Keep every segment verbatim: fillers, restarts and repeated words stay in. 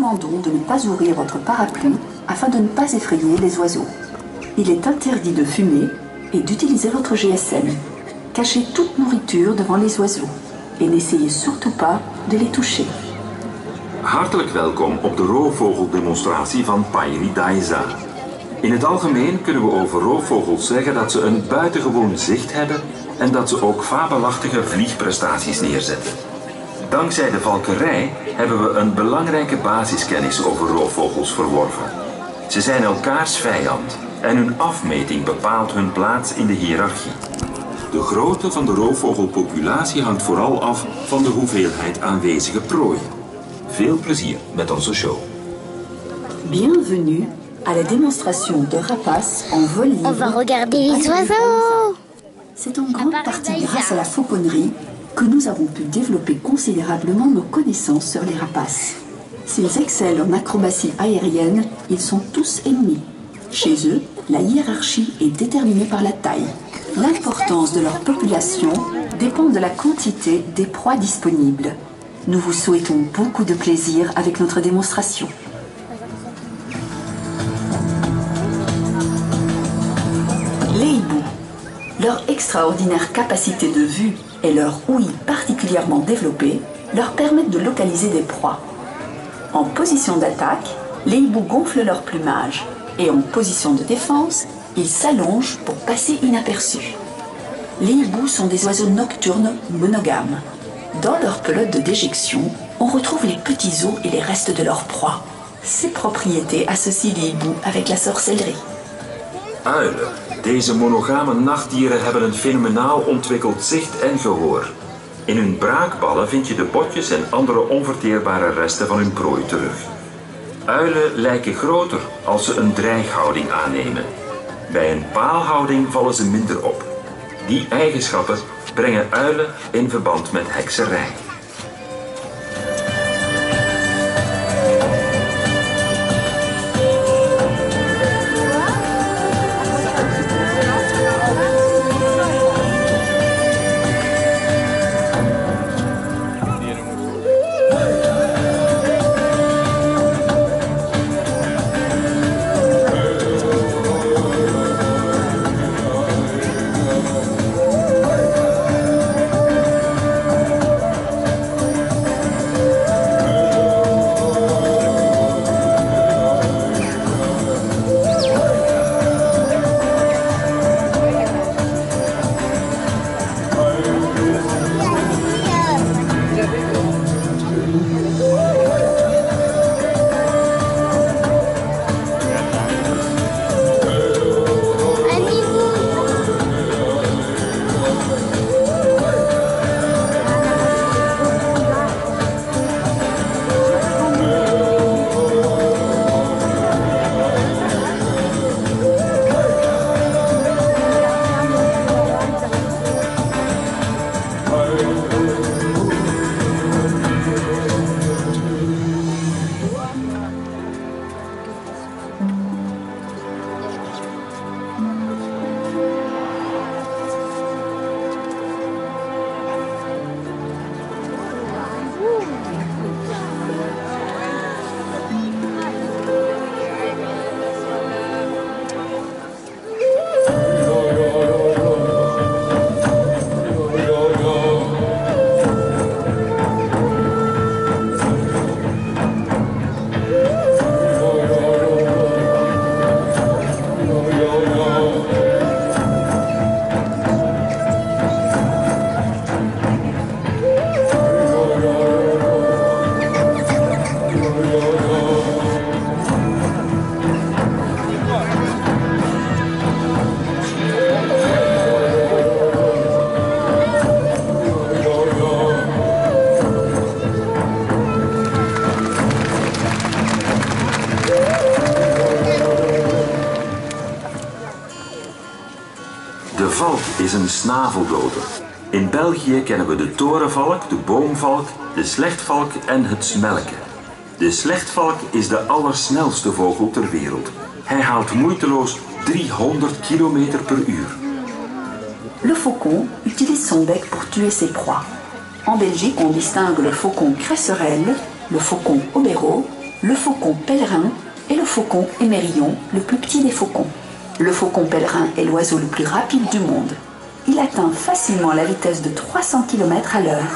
recommandons de ne pas ouvrir votre parapluie afin de ne pas effrayer les oiseaux. Il est interdit de fumer et d'utiliser votre G S M. Cachez toute nourriture devant les oiseaux et n'essayez surtout pas de les toucher. Hartelijk welkom op de roofvogeldemonstratie van Payri Daiza. In het algemeen kunnen we over roofvogels zeggen dat ze een buitengewoon zicht hebben en dat ze ook fabelachtige vliegprestaties neerzetten. Dankzij de valkerij hebben we een belangrijke basiskennis over roofvogels verworven. Ze zijn elkaars vijand en hun afmeting bepaalt hun plaats in de hiërarchie. De grootte van de roofvogelpopulatie hangt vooral af van de hoeveelheid aanwezige prooi. Veel plezier met onze show. Bienvenue à la démonstration de rapaces en vol libre. On va regarder les oiseaux. C'est en grande partie grâce à la fauconnerie que nous avons pu développer considérablement nos connaissances sur les rapaces. S'ils excellent en acrobatie aérienne, ils sont tous ennemis. Chez eux, la hiérarchie est déterminée par la taille. L'importance de leur population dépend de la quantité des proies disponibles. Nous vous souhaitons beaucoup de plaisir avec notre démonstration. Les hiboux. Leur extraordinaire capacité de vue et leur ouïe particulièrement développée leur permettent de localiser des proies. En position d'attaque, les hiboux gonflent leur plumage et en position de défense, ils s'allongent pour passer inaperçus. Les hiboux sont des oiseaux nocturnes monogames. Dans leur pelote de déjection, on retrouve les petits os et les restes de leur proie. Ces propriétés associent les hiboux avec la sorcellerie. Uilen. Deze monogame nachtdieren hebben een fenomenaal ontwikkeld zicht en gehoor. In hun braakballen vind je de botjes en andere onverteerbare resten van hun prooi terug. Uilen lijken groter als ze een dreighouding aannemen. Bij een paalhouding vallen ze minder op. Die eigenschappen brengen uilen in verband met hekserij. De valk is een snaveldoder. In België kennen we de torenvalk, de boomvalk, de slechtvalk en het smelken. De slechtvalk is de allersnelste vogel ter wereld. Hij haalt moeiteloos driehonderd kilometer per uur. Le faucon utilise son bec pour tuer ses proies. En Belgique, on distingue le faucon cresserelle, le faucon obéro, le faucon pèlerin et le faucon émerillon, le plus petit des faucons. Le faucon pèlerin est l'oiseau le plus rapide du monde. Il atteint facilement la vitesse de trois cents kilomètres à l'heure.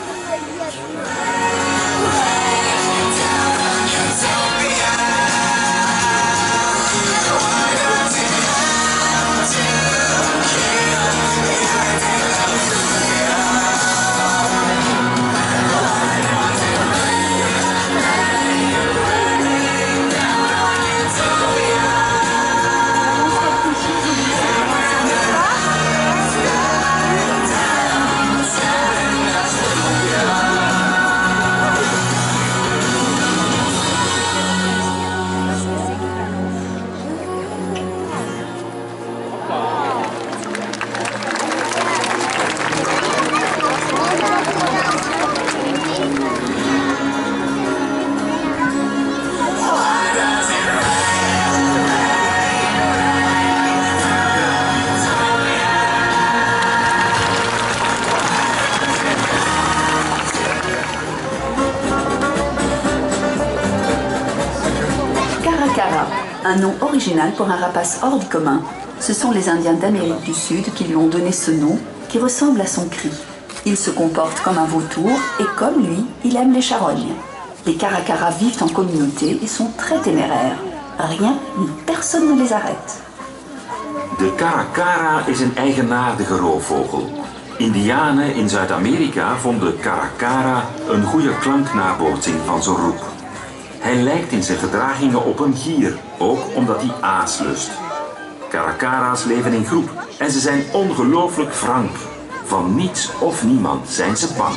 Un nom original pour un rapace hors du commun. Ce sont les Indiens d'Amérique du Sud qui lui ont donné ce nom, qui ressemble à son cri. Il se comporte comme un vautour et comme lui, il aime les charognes. Les caracaras vivent en communauté et sont très téméraires. Rien ni personne ne les arrête. De caracara is een eigenaardige roofvogel. Indianen in Zuid-Amerika vonden caracara een goede klanknabootsing van zijn roep. Hij lijkt in zijn gedragingen op een gier, ook omdat hij aas lust. Caracara's leven in groep en ze zijn ongelooflijk frank. Van niets of niemand zijn ze bang.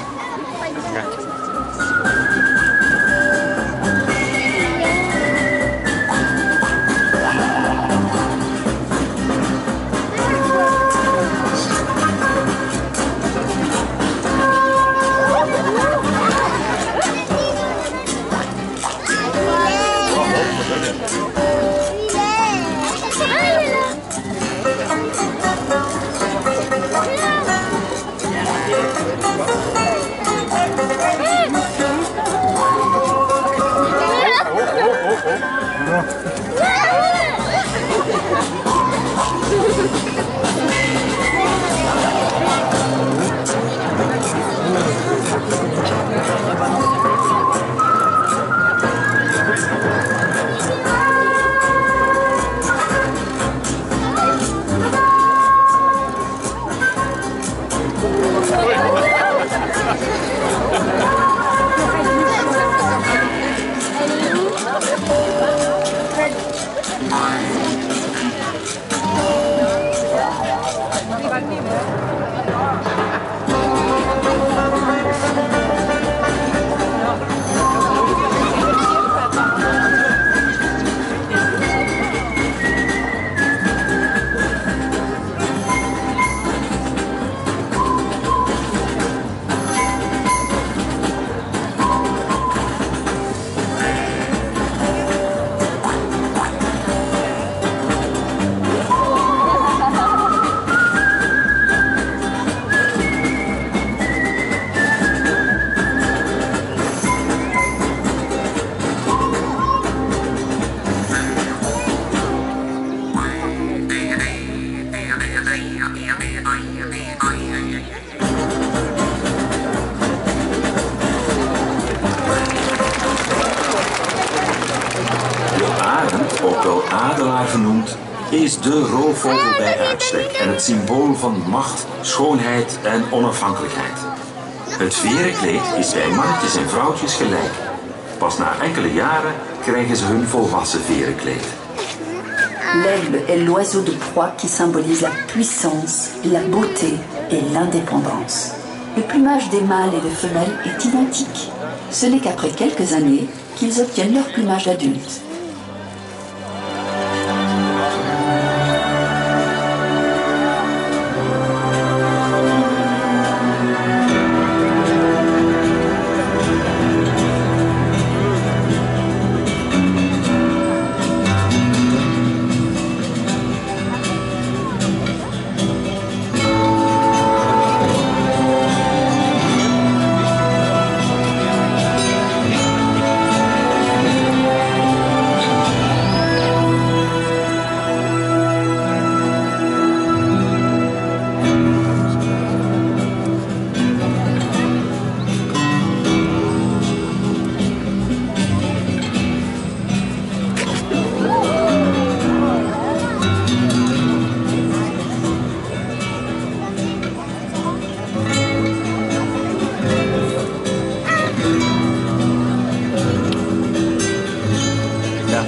Is de roofvogel bij uitstek en het symbool van macht, schoonheid en onafhankelijkheid. Het verenkleed is bij mannetjes en vrouwtjes gelijk. Pas na enkele jaren krijgen ze hun volwassen verenkleed. L'aigle est l'oiseau de proie qui symbolise la puissance, la beauté et l'indépendance. Le plumage des mâles et des femelles est identique. Ce n'est qu'après quelques années qu'ils obtiennent leur plumage d'adulte. Voilà.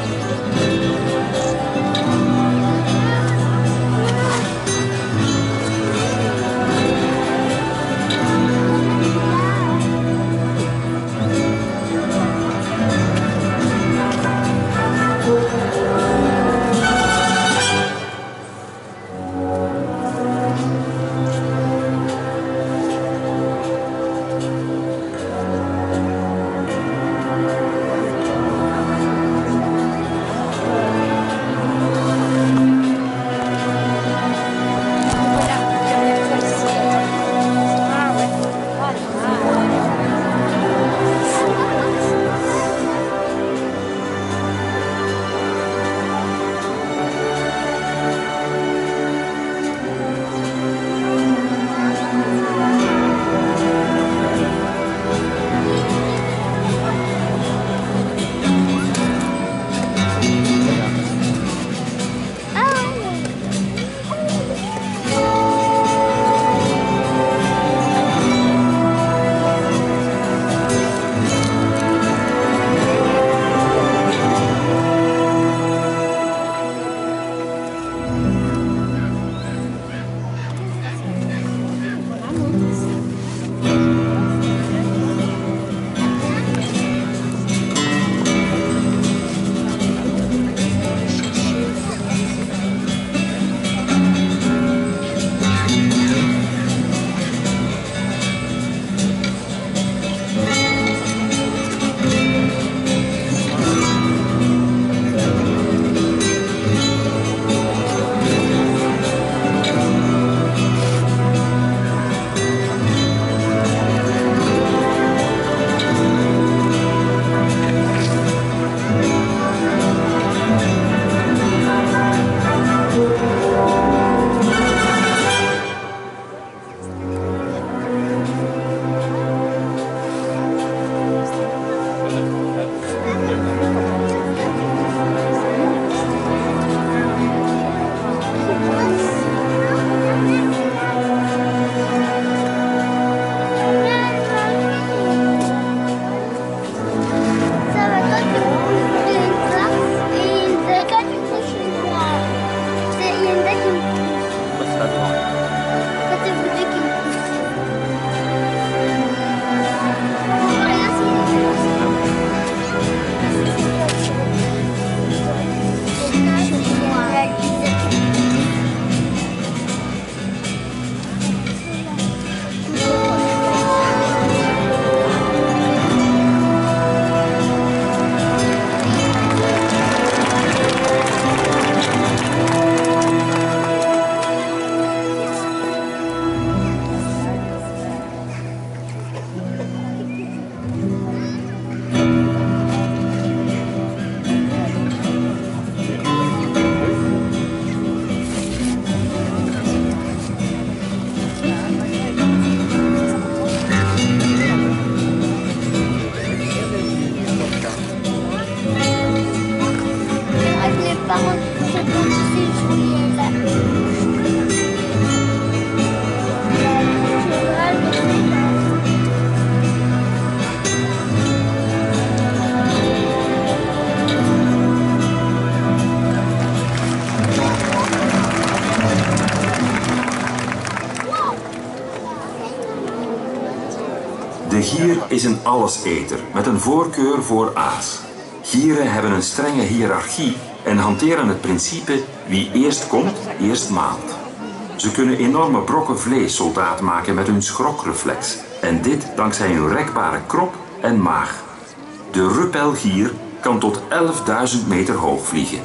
De gier is een alleseter met een voorkeur voor aas. Gieren hebben een strenge hiërarchie en hanteren het principe wie eerst komt, eerst maalt. Ze kunnen enorme brokken vlees soldaat maken met hun schrokreflex. En dit dankzij hun rekbare krop en maag. De rupelgier kan tot elfduizend meter hoog vliegen.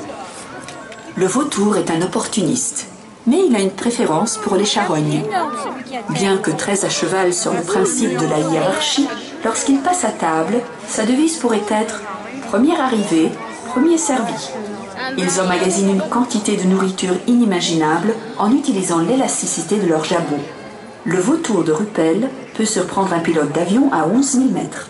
Le vautour est un opportuniste, mais il a une préférence pour les charognes. Bien que très à cheval sur le principe de la hiérarchie, lorsqu'il passe à table, sa devise pourrait être « premier arrivé, premier servi ». Ils emmagasinent une quantité de nourriture inimaginable en utilisant l'élasticité de leurs jabots. Le vautour de Rupel peut surprendre un pilote d'avion à onze mille mètres.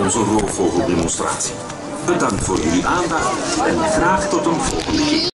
onze roofvogeldemonstratie. Bedankt voor jullie aandacht en graag tot een volgende keer.